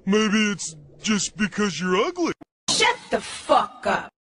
Maybe it's just because you're ugly. Shut the fuck up.